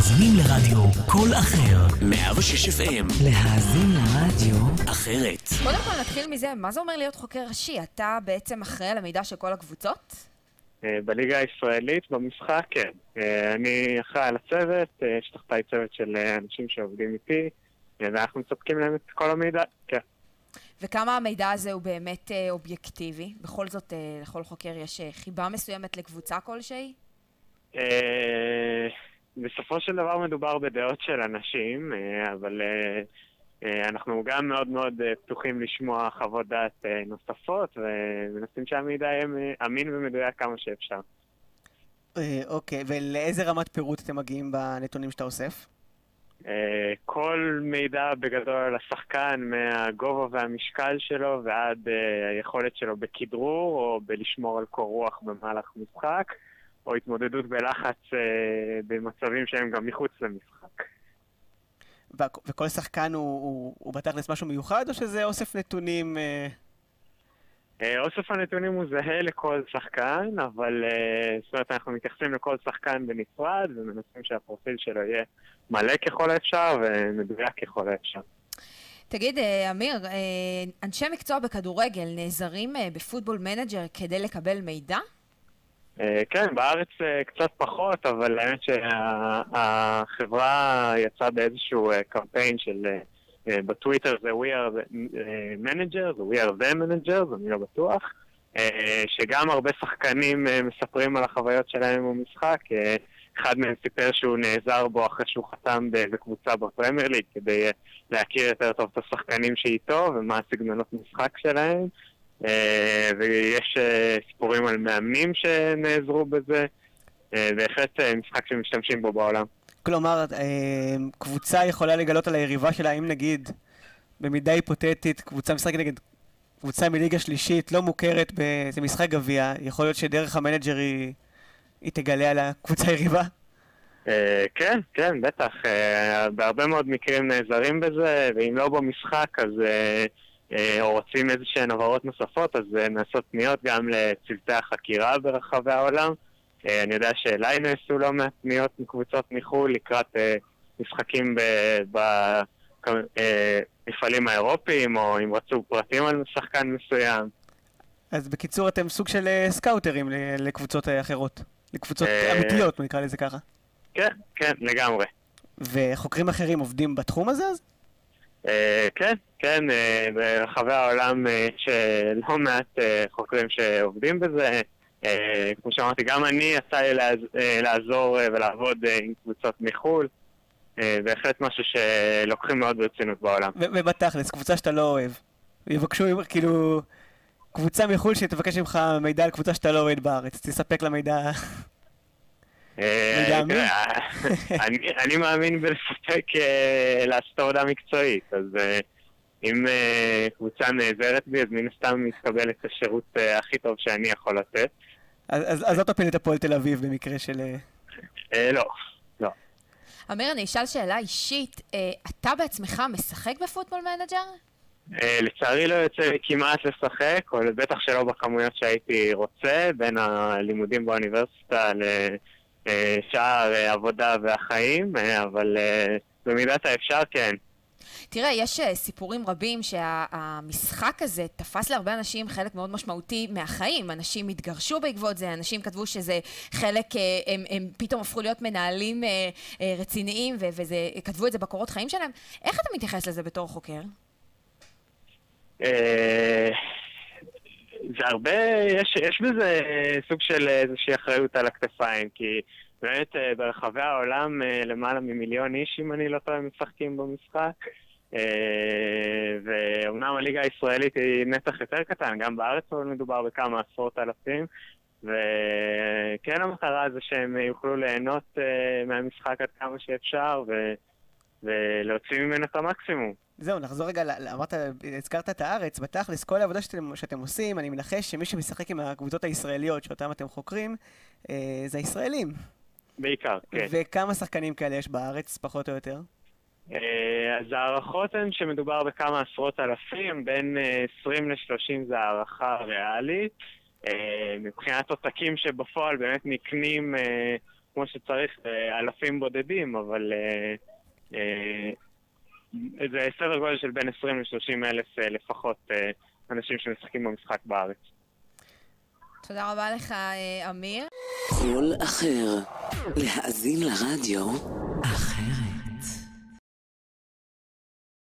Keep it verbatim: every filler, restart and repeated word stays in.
מאזינים לרדיו קול אחר, מאה ושש אף אם. להאזין לרדיו אחרת. קודם כל נתחיל מזה, מה זה אומר להיות חוקר ראשי? אתה בעצם אחראי על המידע של כל הקבוצות? בליגה הישראלית, במשחק, כן. אני אחראי על הצוות, יש תחתיי צוות של אנשים שעובדים איתי, ואנחנו מספקים להם את כל המידע, כן. וכמה המידע הזה הוא באמת אובייקטיבי? בכל זאת, לכל חוקר יש חיבה מסוימת לקבוצה כלשהי? בסופו של דבר מדובר בדעות של אנשים, אבל אנחנו גם מאוד מאוד פתוחים לשמוע חוות דעת נוספות, ומנסים שהמידע יהיה אמין ומדויק כמה שאפשר. אוקיי, ולאיזה רמת פירוט אתם מגיעים בנתונים שאתה אוסף? כל מידע בגדול על השחקן, מהגובה והמשקל שלו ועד היכולת שלו בכדרור או בלשמור על קור רוח במהלך משחק, או התמודדות בלחץ במצבים שהם גם מחוץ למשחק. וכל שחקן הוא בתכלס משהו מיוחד, או שזה אוסף נתונים? אוסף הנתונים הוא זהה לכל שחקן, אבל זאת אומרת, אנחנו מתייחסים לכל שחקן בנפרד, ומנסים שהפרופיל שלו יהיה מלא ככל האפשר ומדויק ככל האפשר. תגיד, אמיר, אנשי מקצוע בכדורגל נעזרים בפוטבול מנג'ר כדי לקבל מידע? כן, בארץ קצת פחות, אבל האמת שהחברה יצאה באיזשהו קמפיין של בטוויטר זה We are the managers, We are the managers, אני לא בטוח, שגם הרבה שחקנים מספרים על החוויות שלהם במשחק. אחד מהם סיפר שהוא נעזר בו אחרי שהוא חתם בקבוצה בפרמייר ליג כדי להכיר יותר טוב את השחקנים שאיתו ומה הסגנונות משחק שלהם. ויש סיפורים על מאמנים שנעזרו בזה, בהחלט משחק שמשתמשים בו בעולם. כלומר, קבוצה יכולה לגלות על היריבה שלה, אם נגיד, במידה היפותטית, קבוצה משחק נגד קבוצה מליגה שלישית, לא מוכרת באיזה משחק גביע, יכול להיות שדרך המנג'ר היא, היא תגלה על הקבוצה היריבה? כן, כן, בטח. בהרבה מאוד מקרים נעזרים בזה, ואם לא במשחק, אז או רוצים איזושהי נברות נוספות, אז נעשות פניות גם לצוותי החקירה ברחבי העולם. אני יודע שאליי נעשו לא מעט פניות מקבוצות מחול לקראת משחקים במפעלים האירופיים, או אם רצו פרטים על שחקן מסוים. אז בקיצור אתם סוג של סקאוטרים לקבוצות אחרות, לקבוצות אמיתיות, נקרא לזה ככה. כן, כן, לגמרי. וחוקרים אחרים עובדים בתחום הזה אז? כן, כן, ברחבי העולם יש לא מעט חוקרים שעובדים בזה. כמו שאמרתי, גם אני יצא לי לעזור ולעבוד עם קבוצות מחול. בהחלט משהו שלוקחים מאוד ברצינות בעולם. ובתכלס, קבוצה שאתה לא אוהב. יבקשו, כאילו, קבוצה מחול שתבקש ממך מידע על קבוצה שאתה לא אוהד בארץ. תספק לה מידע... אני מאמין בלספק לעשות עבודה מקצועית, אז אם קבוצה נעזרת בי, אז מן הסתם מתקבל את השירות הכי טוב שאני יכול לתת. אז לא תפיל את הפועל תל אביב במקרה של... לא, לא. אמיר, אני אשאל שאלה אישית, אתה בעצמך משחק בפוטבול מנג'ר? לצערי לא יוצא לי כמעט לשחק, או בטח שלא בכמויות שהייתי רוצה, בין הלימודים באוניברסיטה לשאר עבודה והחיים, אבל במידת האפשר כן. תראה, יש סיפורים רבים שהמשחק הזה תפס להרבה אנשים חלק מאוד משמעותי מהחיים. אנשים התגרשו בעקבות זה, אנשים כתבו שזה חלק, הם, הם פתאום הפכו להיות מנהלים רציניים, וכתבו את זה בקורות חיים שלהם. איך אתה מתייחס לזה בתור חוקר? זה הרבה, יש, יש בזה סוג של איזושהי אחריות על הכתפיים, כי באמת ברחבי העולם למעלה ממיליון איש, אם אני לא טועה, משחקים במשחק, ואומנם הליגה הישראלית היא נתח יותר קטן, גם בארץ מדובר בכמה עשרות אלפים, וכן המטרה זה שהם יוכלו ליהנות מהמשחק עד כמה שאפשר, ו... ולהוציא ממנו את המקסימום. זהו, נחזור רגע, אמרת, הזכרת את הארץ, בתכלס, כל העבודה שאתם, שאתם עושים, אני מנחש שמי שמשחק עם הקבוצות הישראליות שאותם אתם חוקרים, אה, זה הישראלים. בעיקר, כן. וכמה שחקנים כאלה יש בארץ, פחות או יותר? אה, אז הערכות הן שמדובר בכמה עשרות אלפים, בין עשרים לשלושים זה הערכה ריאלית. אה, מבחינת עותקים שבפועל באמת נקנים... אה, כמו שצריך, אלפים בודדים, אבל זה סדר גודל של בין עשרים ל-שלושים אלף לפחות אנשים שמשחקים במשחק בארץ. תודה רבה לך, אמיר. קול אחר, להאזין לרדיו אחרת.